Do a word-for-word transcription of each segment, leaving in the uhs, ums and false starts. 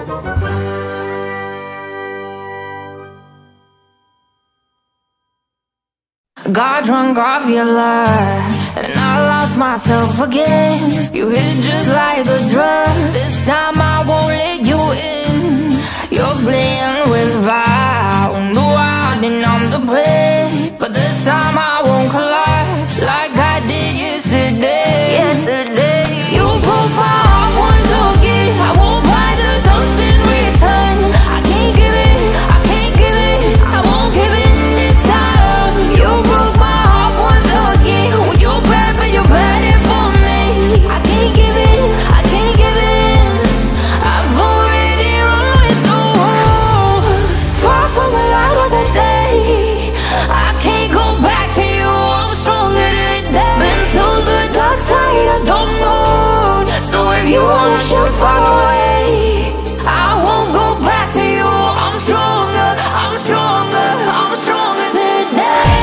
Got drunk off your love, and I lost myself again. You hit just like a drug. This time I won't let you in. You're playing with fire, the wild and I'm the prey. But this time I won't collapse like I did yesterday. Yesterday, you broke my heart once again. I won't buy the dust in return. I can't give it, I can't give it, I won't give it this time. You broke my heart once again. Well, you're bad, but you're bad it for me. I can't give it, I can't give it. I've already run with the wolves, far from the light of the day. I can't go back to you, I'm stronger today. Been to the dark side, I don't know. So if you wanna shoot far away, I won't go back to you. I'm stronger, I'm stronger, I'm stronger today.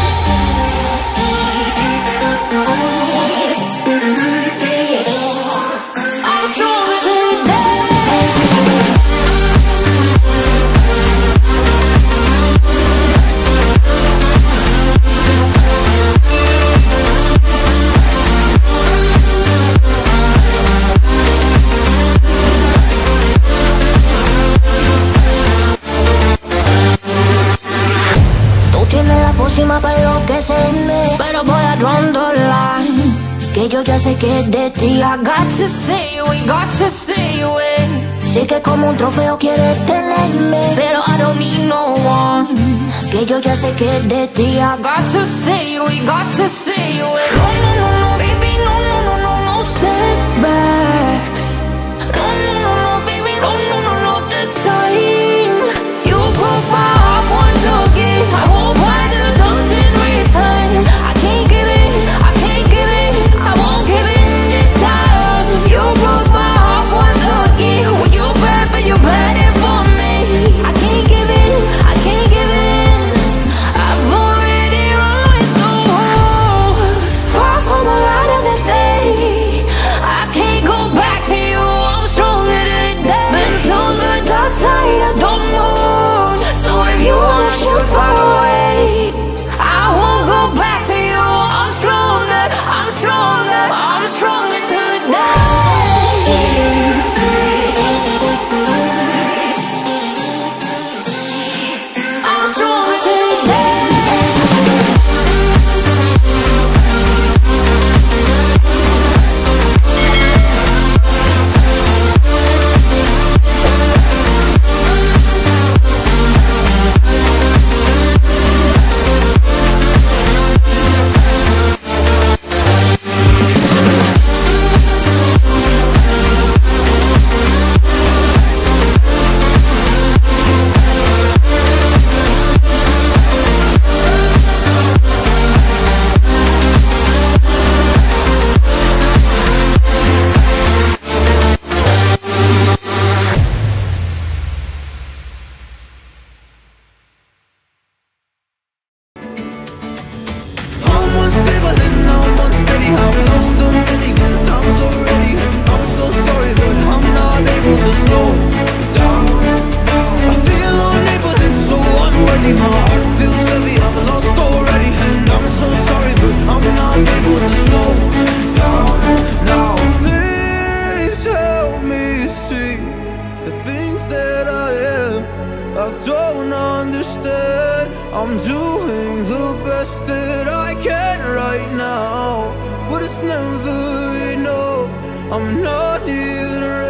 I'm stronger today. Tú tienes la pócima para enloquecerme, pero voy a draw the line, que yo ya sé que es de ti. I got to stay away, got to stay away. Sé que como un trofeo quieres tenerme, pero I don't need no one, que yo ya sé que es de ti. I got to stay away, got to stay away. No, no, no, no, baby, no, no, no, no, no setbacks. No, no, no, no, baby, no, no, no, no, this time. You broke my heart once again. I won't buy the dust in return. I can't give it, I can't give it, I won't give it this time. You broke my heart once again. Well, you're bad, but you're bad it for me. I can't give it, I can't give it. I've already run with the wolves, far from the light of the day. I can't go back to you, I'm stronger today. Been to the dark side, I don't know. So if you wanna shoot far away, I won't go back to you. I'm stronger, I'm stronger, I'm stronger today. I'm stronger today. I'm not here to